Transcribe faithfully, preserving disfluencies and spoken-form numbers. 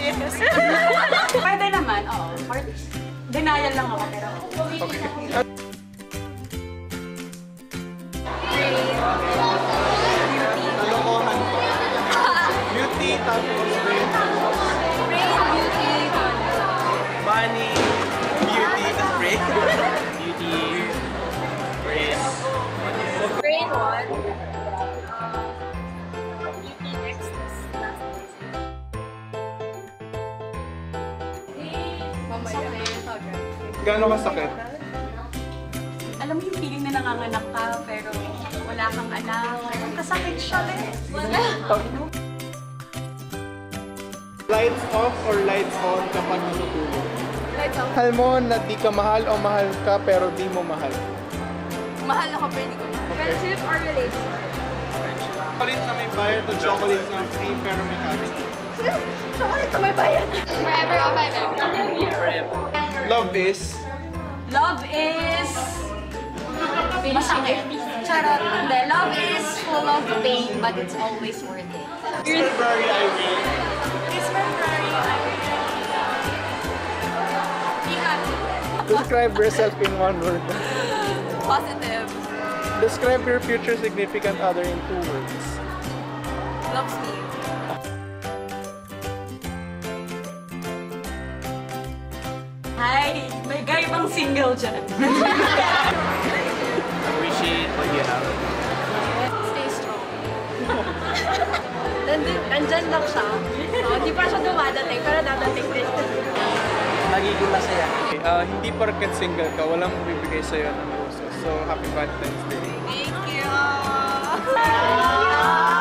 Yes. Pwede naman, oo. Or, denial lang ako, pero... Okay. Kalokohan. Beauty, tapos brain. Brain, beauty, Money, beauty, tapos brain. Beauty, brain. brain one. Beauty next is last. Mamaya. Gano'n kasakit? Alam mo yung feeling na nanganganak ka, pero wala kang anak. Kasakit siya eh. Lights off or lights on kapag natutulog? Lights off. Mahal mo na di ka mahal o mahal ka pero di mo mahal? Mahal ako, pero hindi ko mahal. Friendship or relationship? Palit na may bayad o chocolate na free pero may habit. Chocolate na may bayad. Forever or forever? Love is? Love is... masakit. Charot. Hindi. Love is full of pain, but it's always worth it. This February I will. This February I will... be happy. Describe yourself in one word. Positive. Describe your future significant other in two words. Loves me. Hi! May guy bang single dyan? Appreciate what you have. Stay strong. Nandun, nandyan lang siya. So, hindi pa siya dumadating, pero dadating din. Nagiging masaya. Okay, uh, hindi porket single ka, walang bibigay sa'yo ng roses. So, happy Valentine's Day. Thank you!